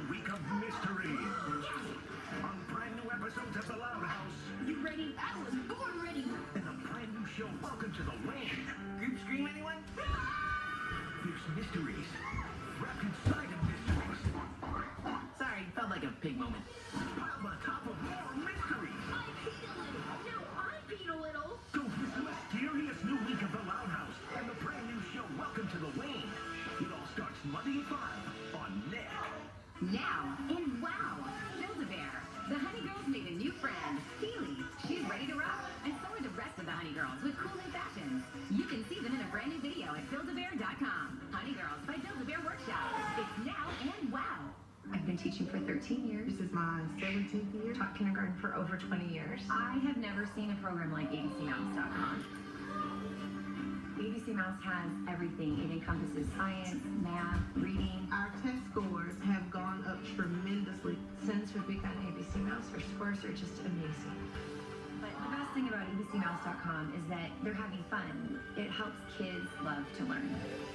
week of mystery. On brand new episodes of The Loud House. You ready? I was born ready. And a brand new show, Welcome to the Land. Group scream, anyone? There's mysteries wrapped inside of mysteries. Sorry, felt like a pig moment. Piled on top of more mysteries. I peed a little. So this mysterious new week of The Loud House and the brand new show, Welcome to the Land. It all starts Monday at 5 on Nick. Now, in WOW, Build-A-Bear. The Honey Girls made a new friend, Feely. She's ready to rock, and so are the rest of the Honey Girls with cool new fashions. You can see them in a brand new video at Build-A-Bear.com. Honey Girls by Build-A-Bear Workshop. It's now in WOW. I've been teaching for 13 years. This is my 17th year. Taught kindergarten for over 20 years. I have never seen a program like ABCMouse.com. ABC Mouse has everything. It encompasses science, math, reading. Our test scores have gone up tremendously. Since we've begun ABC Mouse, our scores are just amazing. But the best thing about ABCMouse.com is that they're having fun. It helps kids love to learn.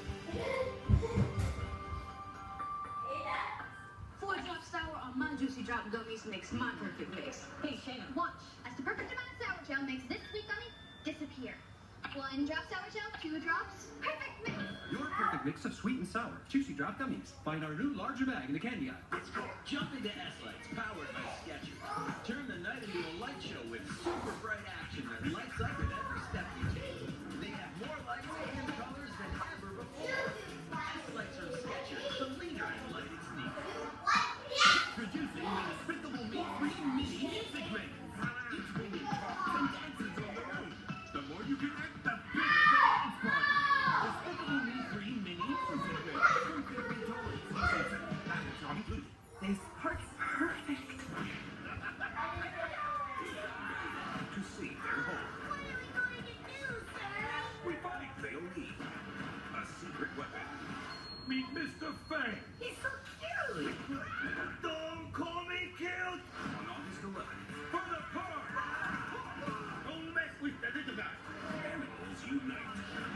4 drop sour on my juicy drop gummies makes my perfect mix. Hey, Shayna, watch. As the perfect amount of sour gel makes this sweet gummy disappear. 1 drop sour gel, 2 drops, perfect mix. Your perfect mix of sweet and sour. Juicy Drop Gummies. Find our new larger bag in the candy aisle. It's called Jump into S-Lights, powered by Skechers. Turn the night into a light show with super bright action that lights up at every step you take. They have more lights and colors than ever before. S-Lights from Skechers, the leader in lighting sneakers. Producing the Despicable Me 3 Mini Music Mix. Each bringing talks and dances on their own. The more you connect, the bigger the dance party. Despicable Me 3 Mini Music Mix. From Favorite Toys. And it's all included. They spark perfect. To see their home. What are we going to do, sir? We find they'll need a secret weapon. Meet Mr. Fang. He's so cute. Don't call me cute. On August 11th, for the park. Don't mess with the little guy. Animals unite.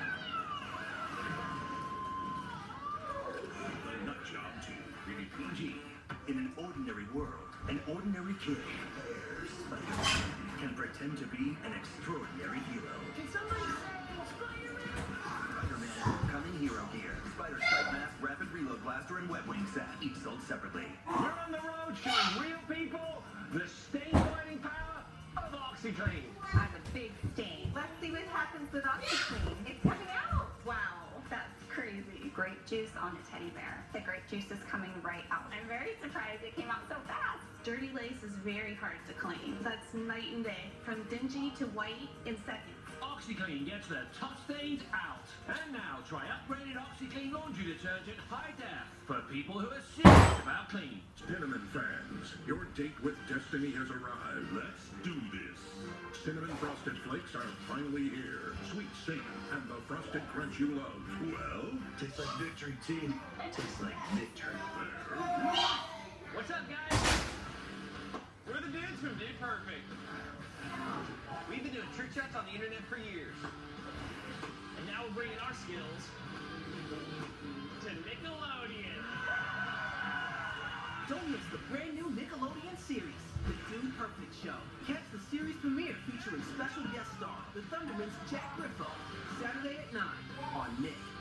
The Nut Job 2, rated PG. In an ordinary world, an ordinary kid Spider-Man can pretend to be an extraordinary hero. Can somebody say Spider-Man? Spider-Man, coming hero gear. Spider Sight Mask, Rapid Reload Blaster, and Web Wing Set, each sold separately. We're on the road showing real people the stain-fighting power of OxyClean. I'm a big stain. Let's see what happens with OxyClean. It's coming out. Wow, that's crazy. Grape juice on a teddy bear. The grape juice is coming right out. I'm very surprised it came out so fast. Dirty lace is very hard to clean. That's night and day, from dingy to white in seconds. OxyClean gets the tough stains out. And now try upgraded OxyClean laundry detergent High Def for people who are serious about clean. Cinnamon fans, your date with destiny has arrived. Let's do this. Cinnamon Frosted Flakes are finally here. Sweet cinnamon and the frosted crunch you love. Well, tastes like victory, team. Tastes like victory. What's up, guys? We're the dudes from Dude Perfect. We've been doing trick shots on the internet for years. And now we're bringing our skills to Nickelodeon. Don't miss the brand new Nickelodeon series, The Dude Perfect Show. Catch the series premiere featuring special guest star, the Thundermans' Jack Griffo, Saturday at 9 on Nick.